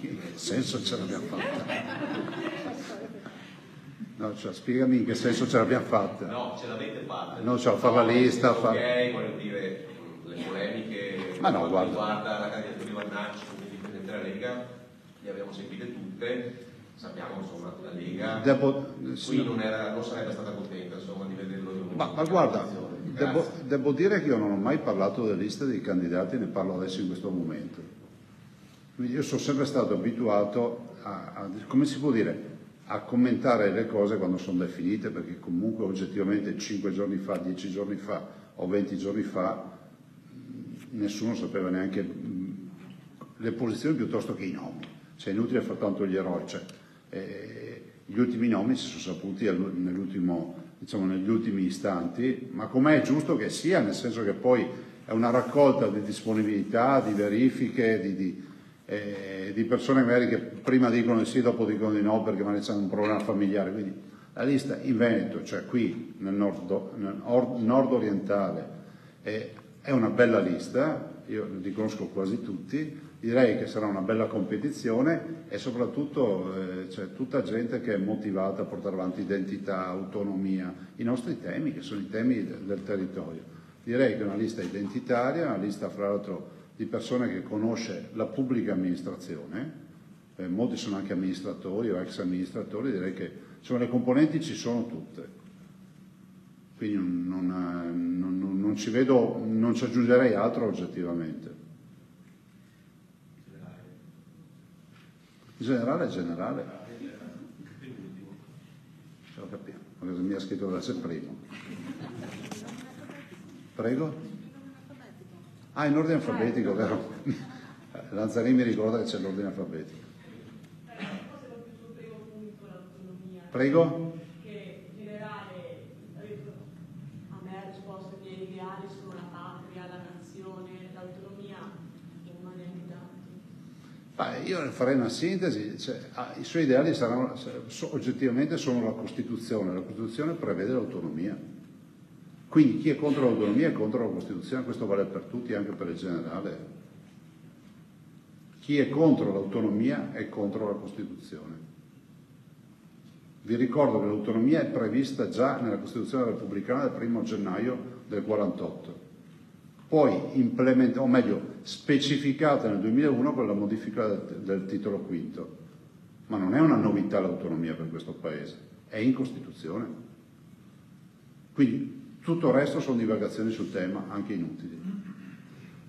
In che senso ce l'abbiamo fatta? No, cioè, spiegami in che senso ce l'abbiamo fatta. No, ce l'avete fatta. No, cioè, fare la lista, ok, voglio dire, le polemiche ma no, guarda, riguarda la candidatura di Vannacci come dipendente della Lega, le abbiamo sentite tutte, sappiamo insomma la Lega qui non sarebbe stata contenta insomma di vederlo in ma guarda, devo dire che io non ho mai parlato delle liste dei candidati, ne parlo adesso in questo momento. Quindi io sono sempre stato abituato come si può dire, a commentare le cose quando sono definite, perché comunque oggettivamente 5 giorni fa, 10 giorni fa o 20 giorni fa nessuno sapeva neanche le posizioni piuttosto che i nomi. Cioè è inutile fare tanto gli eroi, cioè, gli ultimi nomi si sono saputi negli ultimi istanti, ma com'è giusto che sia, nel senso che poi è una raccolta di disponibilità, di verifiche, di persone magari che prima dicono di sì, dopo dicono di no perché magari hanno un problema familiare. Quindi la lista in Veneto, cioè qui nel nord orientale, è una bella lista, io li conosco quasi tutti, direi che sarà una bella competizione e soprattutto c'è tutta gente che è motivata a portare avanti identità, autonomia, i nostri temi che sono i temi del territorio. Direi che è una lista identitaria, una lista fra l'altro di persone che conosce la pubblica amministrazione, molti sono anche amministratori o ex amministratori, direi che insomma, le componenti ci sono tutte, quindi non ci vedo, non ci aggiungerei altro oggettivamente. Generale. Ce lo capiamo, cosa mi ha scritto da sé primo. Prego? Ah, in ordine alfabetico, vero? Lanzarini mi ricorda che c'è l'ordine alfabetico. Prego? Che in generale a me ha risposto che gli ideali sono la patria, la nazione, l'autonomia, non è tanti. Io farei una sintesi, cioè, i suoi ideali saranno, oggettivamente sono la Costituzione prevede l'autonomia. Quindi chi è contro l'autonomia è contro la Costituzione, questo vale per tutti, anche per il generale. Chi è contro l'autonomia è contro la Costituzione. Vi ricordo che l'autonomia è prevista già nella Costituzione repubblicana del 1° gennaio del 48, poi specificata nel 2001 con la modifica del titolo V. Ma non è una novità l'autonomia per questo Paese, è in Costituzione. Quindi tutto il resto sono divagazioni sul tema, anche inutili.